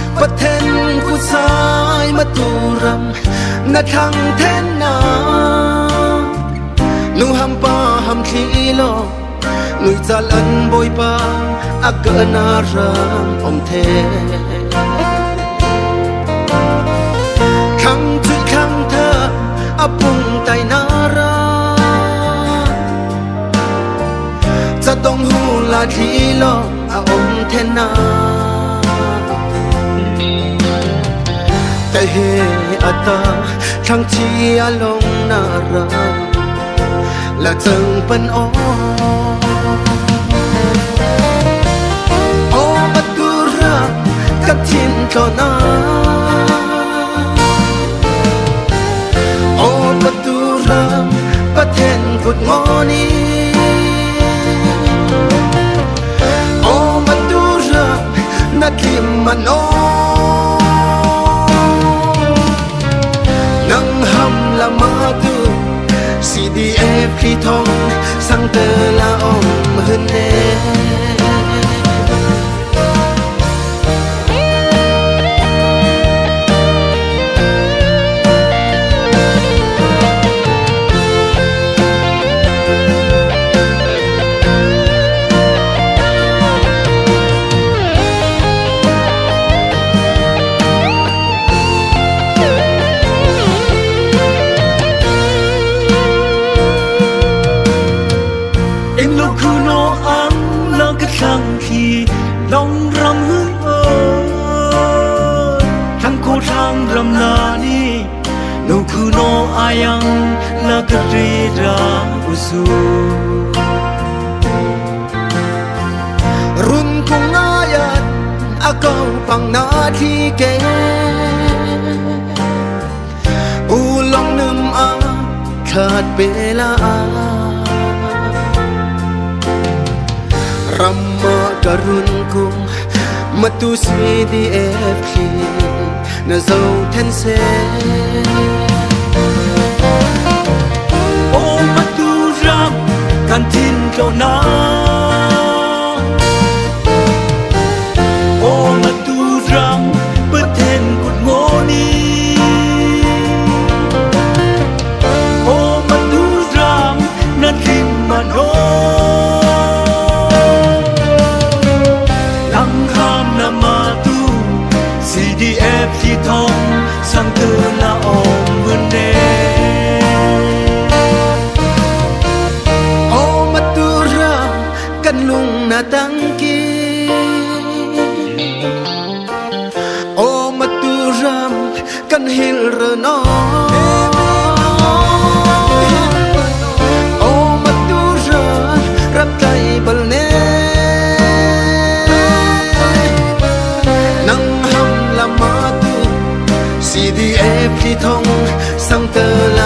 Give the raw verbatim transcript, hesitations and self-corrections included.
bất thiên khu sai mất tu rầm ngắt thăng thiên na nu ham pa ham khi lo người cha lẫn bôi pa ác cỡ na ram ông thế khăng chui khăng thơ ấp bung tay na ra cha tông hu là khi lo à ông thế na tại hệ ata thăng chi along na ra là từng bên ô ô bắt tu ra cắt thiên cho na ô bắt tu ra bắt thiên cột ngõ ni ô bắt tu ra na kim man ô nang ham la ma tu xê đê ép khi thông sang tờ là ông hơn nè thăng khi lòng rầm hương ơi thăng cô thăng rầm na ni nụ khu no ayang la kri ra usu run kung ayat akaw pang na thi ke ulong num a khat bela Ramma karun kum matu C D F khi na zau thân se ô matu ram kan tin câu na ô matu ram bất thiên cột ngô ni ô matu ram nan kim man ho xê đê ép khi thông sang tư là ôm vươn đê ô mắt tu ra căn lung na tăng ki ô mắt tu ra căn hil rơ nó ô mắt tu ra rap tay bal nè xê đê ép khi thông sang tờ